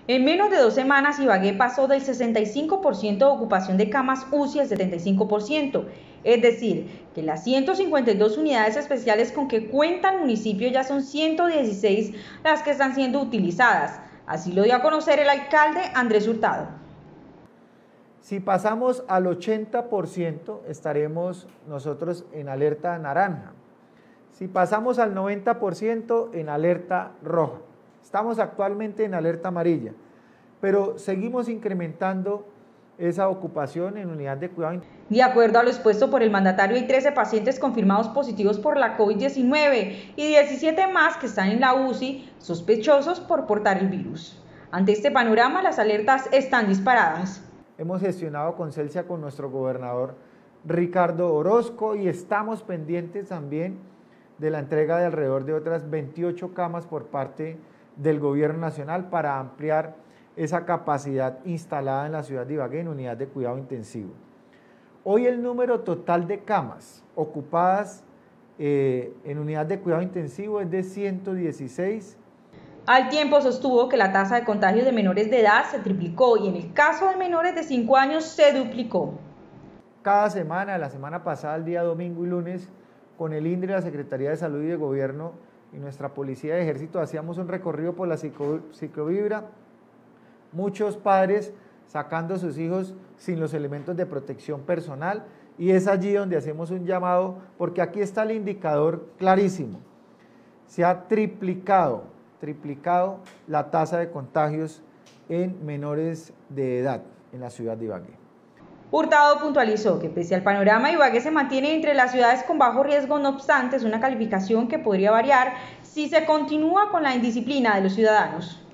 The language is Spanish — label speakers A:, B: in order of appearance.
A: En menos de 2 semanas, Ibagué pasó del 65% de ocupación de camas UCI al 75%, es decir, que las 152 unidades especiales con que cuenta el municipio ya son 116 las que están siendo utilizadas. Así lo dio a conocer el alcalde Andrés Hurtado.
B: Si pasamos al 80%, estaremos nosotros en alerta naranja. Si pasamos al 90%, en alerta roja. Estamos actualmente en alerta amarilla, pero seguimos incrementando esa ocupación en unidad de cuidado.
A: De acuerdo a lo expuesto por el mandatario, hay 13 pacientes confirmados positivos por la COVID-19 y 17 más que están en la UCI sospechosos por portar el virus. Ante este panorama, las alertas están disparadas.
B: Hemos gestionado con Celsia con nuestro gobernador Ricardo Orozco y estamos pendientes también de la entrega de alrededor de otras 28 camas por parte del gobierno nacional para ampliar esa capacidad instalada en la ciudad de Ibagué en unidad de cuidado intensivo. Hoy el número total de camas ocupadas en unidad de cuidado intensivo es de 116.
A: Al tiempo sostuvo que la tasa de contagio de menores de edad se triplicó y en el caso de menores de 5 años se duplicó.
B: Cada semana, la semana pasada, el día domingo y lunes, con el INDRE, la Secretaría de Salud y de Gobierno y nuestra Policía de Ejército hacíamos un recorrido por la ciclovibra, muchos padres sacando a sus hijos sin los elementos de protección personal y es allí donde hacemos un llamado porque aquí está el indicador clarísimo. Se ha triplicado la tasa de contagios en menores de edad en la ciudad de Ibagué.
A: Hurtado puntualizó que pese al panorama, Ibagué se mantiene entre las ciudades con bajo riesgo, no obstante es una calificación que podría variar si se continúa con la indisciplina de los ciudadanos.